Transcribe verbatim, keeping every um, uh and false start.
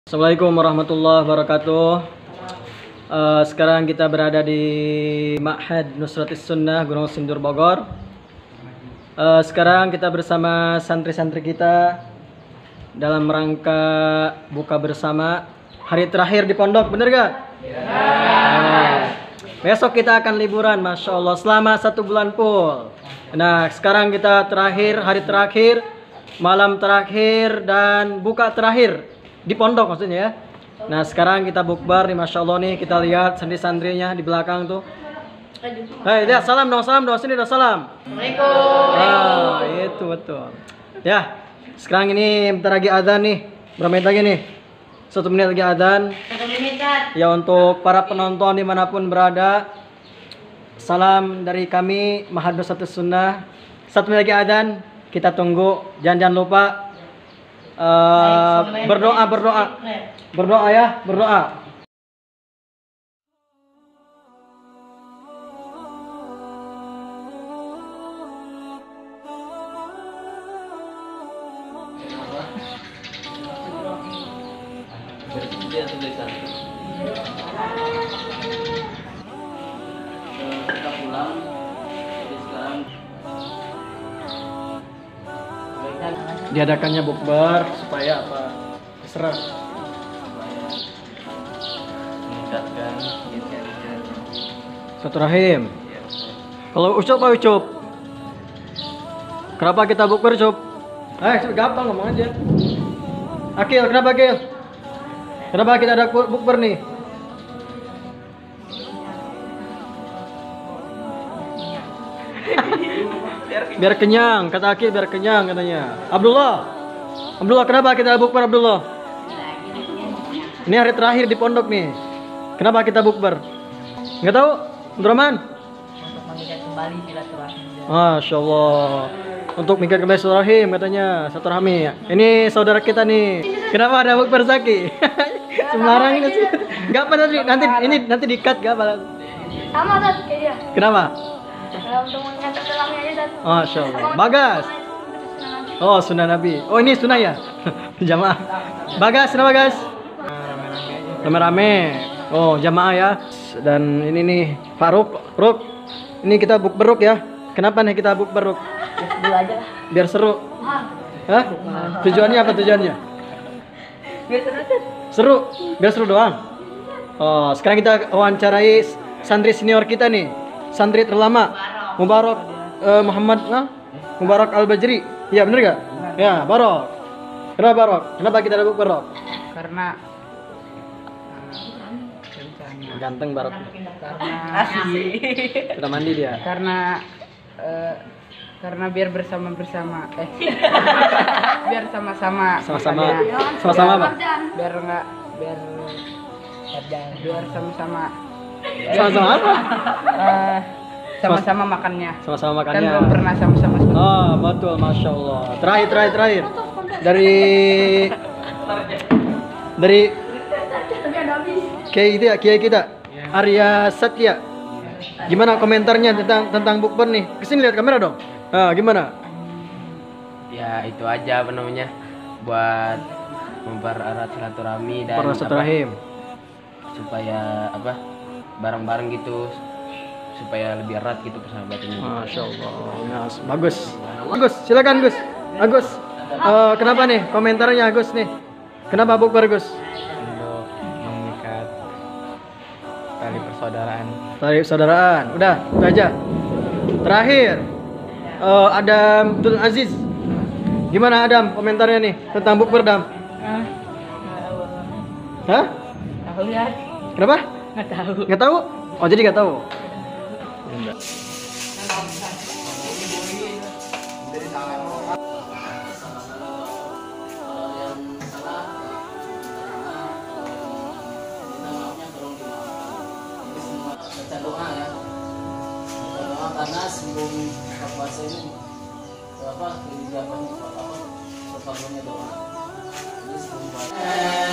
Assalamualaikum warahmatullahi wabarakatuh. Uh, sekarang kita berada di Ma'had Nusratis Sunnah Gunung Sindur Bogor. Uh, sekarang kita bersama santri-santri kita dalam rangka buka bersama hari terakhir di pondok, bener gak? Ya. Nah, besok kita akan liburan, masya Allah, selama satu bulan full. Nah, sekarang kita terakhir, hari terakhir, malam terakhir dan buka terakhir di pondok maksudnya ya. Nah sekarang kita bukbar nih, masya Allah nih, kita lihat santri-santrinya di belakang tuh. Hei lihat, salam dong, salam dong, sini dong, salam. Assalamualaikum. Ah itu betul. Ya sekarang ini bentar lagi adzan nih. Berapa menit lagi nih? Satu menit lagi adzan. Ya untuk para penonton dimanapun berada, salam dari kami Ma'had Nusratis Sunnah. Satu menit lagi adzan, kita tunggu. Jangan jangan lupa Uh, berdoa berdoa berdoa ya berdoa. Kita pulang jadi sekarang diadakannya bukber supaya apa? Terserah. Meningkatkan silaturahim. Kalau ucup apa ucup? Kenapa kita bukber ucup? Eh, gampang ngomong aja. Akil, kenapa Akil? Kenapa kita ada bukber nih? Biar kenyang, kata Akil, biar kenyang katanya. Abdullah, Abdullah kenapa kita bukber Abdullah? Ini hari terakhir di pondok nih. Kenapa kita bukber? Nggak tahu, Abdurrahman? Untuk mengingat kembali silaturahim. Masya Allah. Untuk mengingat kembali silaturahim katanya, silaturahmi. Ini saudara kita nih. Kenapa ada bukber Zaki? Sembarang ini sih. Gak apa nanti, nanti ini nanti di-cut gak apa? Sama Dad, kayak dia. Kenapa? Untuk mengingat silaturahmi aja Dad. Masya Allah. Bagas. Oh sunnah Nabi. Oh ini sunnah ya? Jamaah. Bagas, kenapa Bagas? Rame-rame. Oh jamaah ya. Dan ini nih Faruk, Ruk. Ini kita bukber Ruk ya. Kenapa nih kita bukber Ruk? Dulu aja lah. Biar seru. Hah? Tujuannya apa tujuannya? Biar seru tuh. Seru. Biar seru doang. Oh sekarang kita wawancarai santri senior kita nih. Santri terlama Mubarak uh, Muhammad nah? Mubarak Al-Bajri. Iya bener gak? Ya Barok. Kenapa Barok? Kenapa kita ada bukber Barok? Karena Ganteng Barok. karena Sudah mandi dia. karena eh, karena biar bersama bersama eh biar sama-sama Sama-sama. makanya Sama-sama apa? biar enggak biar biar sama-sama Sama-sama apa? eh, sama-sama makannya. Sama-sama Kan makannya. belum pernah sama-sama. Oh betul, masya Allah. Terakhir, terakhir, terakhir. Dari dari kiai kita, kiai kita, Arya Satya. Gimana komentarnya tentang tentang bukber nih? Kesini lihat kamera dong. Ah, gimana? Ya itu aja apa namanya, buat mempererat silaturahmi dan Para silaturahim. apa, supaya apa bareng-bareng gitu, supaya lebih erat gitu persahabatannya. Masya Allah. Ya, bagus. Bagus, silakan Gus. Agus. Eh, kenapa nih komentarnya Agus nih? Kenapa bukber Gus? Untuk mengikat tali persaudaraan. Tadi saudaraan. Udah, itu aja. Terakhir. Eh, Adam Abdul Aziz. Gimana Adam komentarnya nih tentang bukber Adam? Hah? Tahu ya? Kenapa? Nggak tahu. Nggak tahu? Oh jadi nggak tahu. Baca doa ya, baca doa karena sebelum buka puasa ini apa kebijakan apa separuhnya doa. Jadi sebelum puasa.